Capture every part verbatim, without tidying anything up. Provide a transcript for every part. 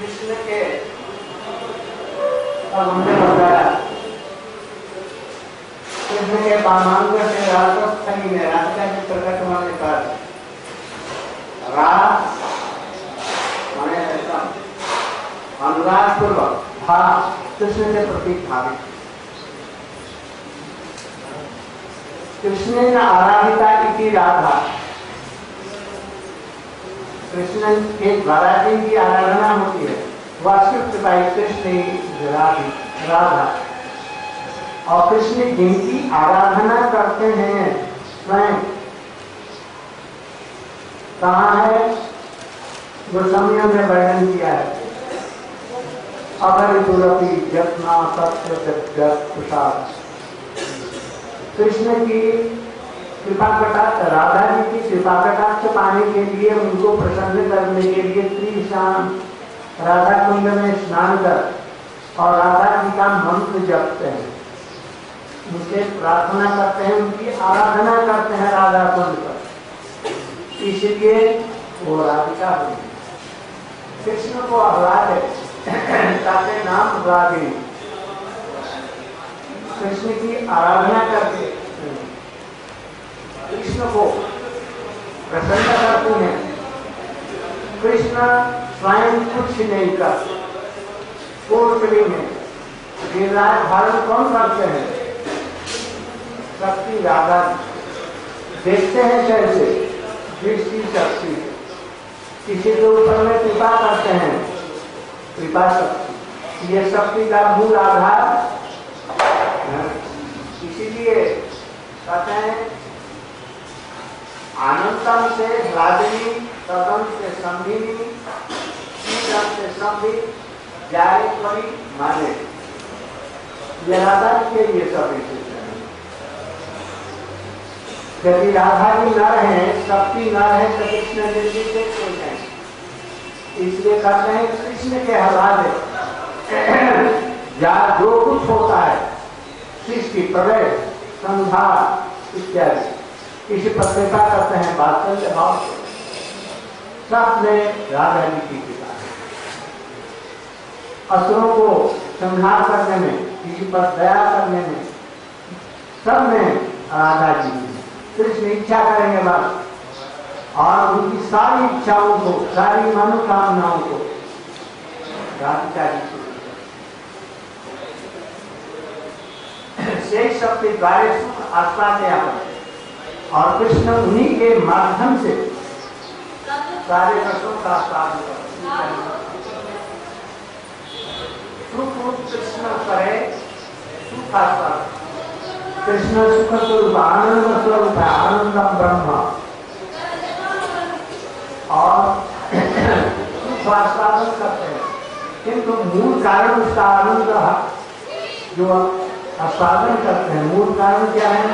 कृष्ण के हमने बताया कृष्ण के वामांग से राधस्थली में राधिका की प्रकट होने पर रास माने अनुराग पूर्वक भाव कृष्ण के प्रति भावित कृष्ण आराधिता इति राधा कृष्ण के द्वारा जिनकी आराधना होती है वास्तविक बाई कृष्ण राधा और कृष्ण जिनकी आराधना करते हैं स्वयं कहाँ है जो समय में वर्णन किया है अगर तुलसी जपना सत्य प्रसाद कृष्ण की कृपा कटाक्ष राधा जी की कृपा कटाक्ष पाने के लिए उनको प्रसन्न करने के लिए त्रि शाम राधा कुंड में स्नान कर और राधा जी का मंत्र जपते हैं उनसे प्रार्थना करते हैं उनकी आराधना करते हैं राधा कुंड पर इसलिए वो राधिका हुई कृष्ण को आह्लाद ताके नाम राधे कृष्ण की आराधना करके कृष्ण को प्रसन्न करते हैं कृष्ण स्वयं कुछ नहीं कर कोटली में गिरराज धारण कौन करते हैं शक्ति राधा देखते हैं कैसे दृष्टि शक्ति किसी के ऊपर में कृपा करते हैं कृपा शक्ति ये शक्ति का मूल आधार इसीलिए कहते हैं आनंदम से राजनी सदन से संधिनी शीतम से संधि जाए परी माने ये राधा के लिए सब यदि राधा जी न रहे शक्ति न रहे तो कृष्ण जी से कोई नहीं इसलिए कहते हैं कृष्ण के हवाले या जो कुछ होता है सृष्टि प्रलय संहार इत्यादि इसी पर कृपा करते हैं वात्सल्य भाव सब में राधा जी की कृपा असुरों को संहार करने में किसी पर दया करने में सब में राधा जी कृष्ण इच्छा करेंगे बस और उनकी सारी इच्छाओं को सारी मनोकामनाओं को राधिका जी शेष शक्ति द्वारे सुख आस्वादया और कृष्ण उन्हीं के माध्यम से सारे रसों का आस्वादन सुख रूप कृष्ण करे सुख आस्वादन कृष्ण सुख स्वरूप आनंद स्वरूप है आनंदम ब्रह्म और सुख आस्वादन करते हैं किंतु मूल कारण उसका आनंद जो आस्वादन करते हैं मूल कारण क्या है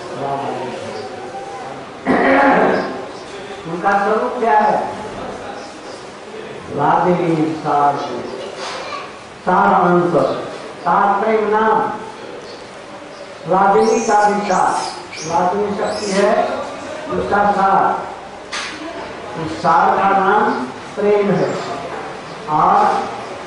उनका स्वरूप क्या है राधे सार सार अंश सार प्रेम नाम राधिनी का भी सार राधिनी शक्ति है उसका सार उस सार का नाम प्रेम है और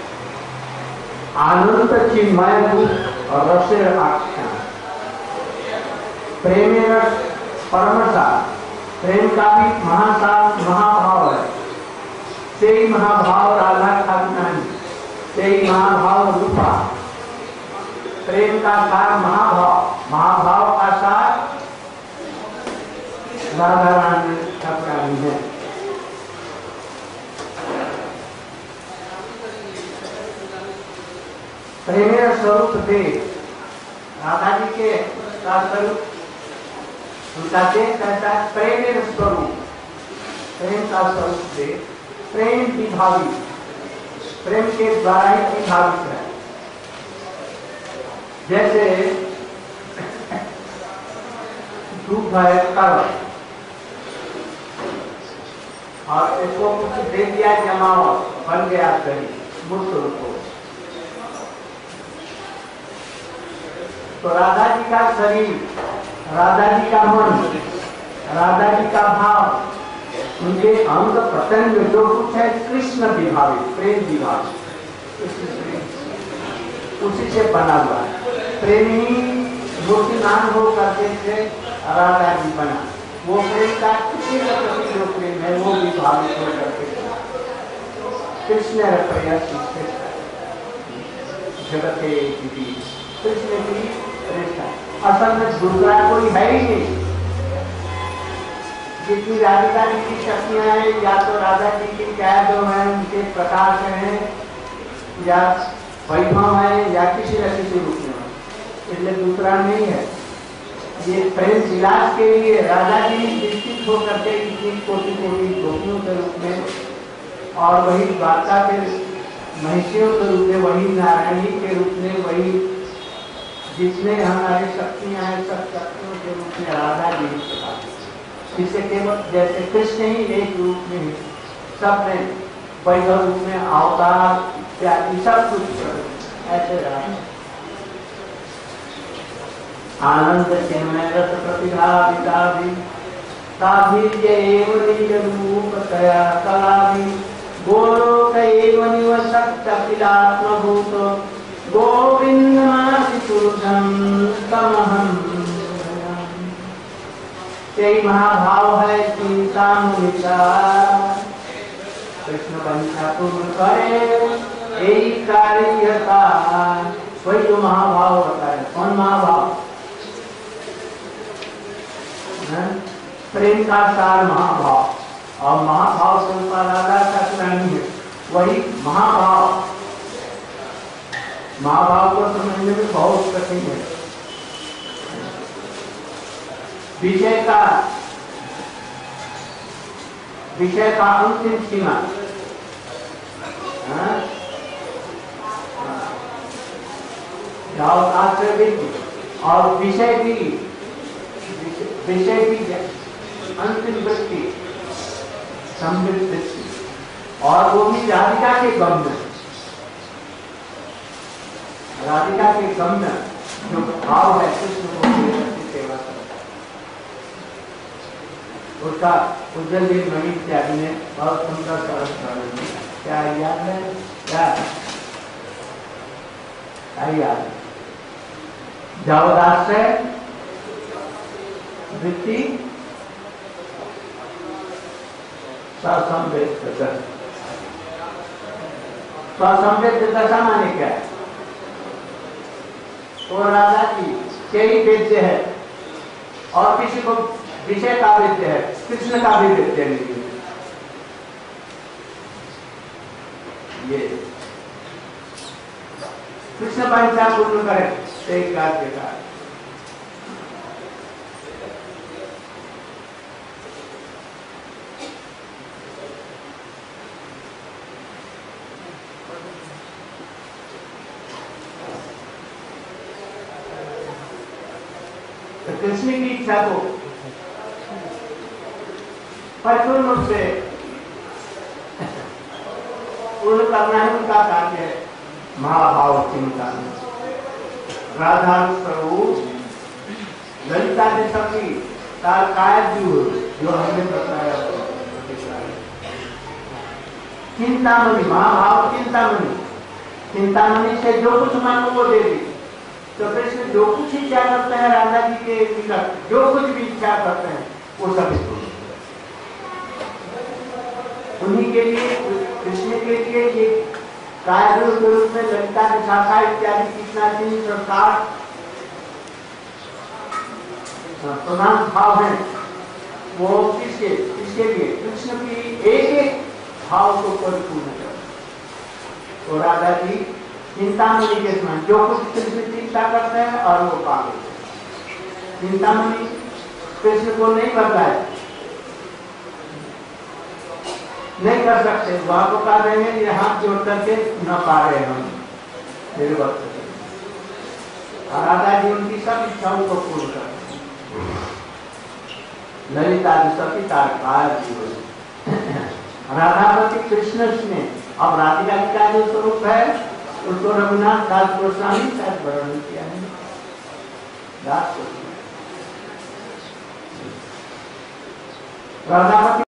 आनंद चिन्मय रूप और रसे आख्यान प्रेम परमसार प्रेम का भी महासार महाभाव है से ही महाभाव राधा खानी से ही महाभाव रूपा प्रेम का सार महाभाव महाभाव का सार राधा रानी ठाकुरानी है प्रेम स्वरूप दे राधा जी के स्वरूप उनका देह कहता है प्रेम स्वरूप प्रेम का स्वरूप दे प्रेम विभावी प्रेम के द्वारा ही विभावित है जैसे धूप है कर्म और इसको कुछ दे दिया जमाओ बन गया दही मूर्त रूप को तो राधा जी का शरीर राधा जी का मन राधा जी का भाव उनके अंग प्रत्यंग जो कुछ है कृष्ण विभावित, प्रेम विभावित, उसी से बना हुआ है। प्रेम ही मूर्तिमान हो करके से राधा जी बना। वो प्रेम का किसी के प्रति जो प्रेम है वो विभावित हो करके कृष्ण प्रयास जगत के कृष्ण की प्रेम। असल में दूसरा कोई है ही नहीं। जितनी राधिका जी की शक्तियां हैं, या तो राधा जी की क्या जो है उनके प्रकाश हैं, या वैभव है, या किसी न किसी रूप में, इसलिए दूसरा नहीं है। ये प्रेम विलास के लिए राधा जी विकसित होकर के इतनी कोटि कोटि गोपियों के रूप में, और वही द्वारका के महिषियों के रूप में, वही नारायणी के रूप में, वही जिसमें हमारी शक्तियां हैं सब शक्तियों के रूप में राधा जी प्रकाश। जिससे केवल जैसे कृष्ण ही एक रूप में ही सब में वैभव रूप में अवतार इत्यादि सब कुछ ऐसे रहा। आनंद चिन्मय रस प्रतिभाविता भी ताभिर्य एव निज रूपतया कलाभि गोलोक एव निवसत्तखिलात्मभूत गोविन्दमादितुर्गं तमहं। यही महाभाव है चिंता मुनिका कृष्ण पंचा पूर्ण करे यही कार्यता। वही जो महाभाव होता है। कौन महाभाव? प्रेम का सार महाभाव, और महाभाव से ऊपर राधा का नहीं है, वही महाभाव। महाभाव को समझने में बहुत कठिन है। विषय का विषय का अंतिम सीमा, और विषय की विषय की अंतिम वृत्ति समृद्ध वृत्ति, और वो भी राधिका के गम में, राधिका के गम में जो भाव है कृष्ण को सेवा कर उसका उज्जवल दिन मणि इत्यादि ने बहुत सुंदर सरस क्या याद है? क्या याद? जवदाश्रय वृत्ति स्वसंवेद दशा। स्वसंवेद दशा माने क्या है? तो राधा की कई वेद्य है और किसी को विषय का वेद्य है, कृष्ण का भी वेद्य नहीं है। ये कृष्ण पंचा पूर्ण करे एक कार्य का तो कृष्ण की इच्छा को परिपूर्ण रूप से पूर्ण करना ही उनका कार्य है। महाभाव चिंता राधा स्वरूप ललिता के शक्ति कायद जो हमने बताया चिंतामणि, महाभाव चिंतामणि, चिंतामणि से जो कुछ मांगो वो दे दी। तो कृष्ण जो कुछ इच्छा करते हैं राधा जी के निकट, जो कुछ भी इच्छा करते हैं वो सब उन्हीं के लिए, कृष्ण के लिए ये कार्य के रूप में ललिता के शाखा इत्यादि कितना चीज संस्कार प्रधान भाव है वो किसके किसके लिए? कृष्ण की एक एक भाव को परिपूर्ण कर। तो राधा जी चिंतामणि के समान जो कुछ कृष्ण चिंता करते हैं और वो पा लेते हैं। चिंतामणि कृष्ण को नहीं करता है, नहीं कर सकते, वहां को कह रहे हैं ये हाथ जोड़ करके न पा रहे हम मेरे वक्त। राधा जी उनकी सब इच्छाओं को पूर्ण करते हैं। ललिता जी सभी तारकार जीवन राधापति कृष्ण ने। अब राधिका का जो स्वरूप है उसको रघुनाथ दास गोस्वामी शायद वर्णन किया है। दास राधापति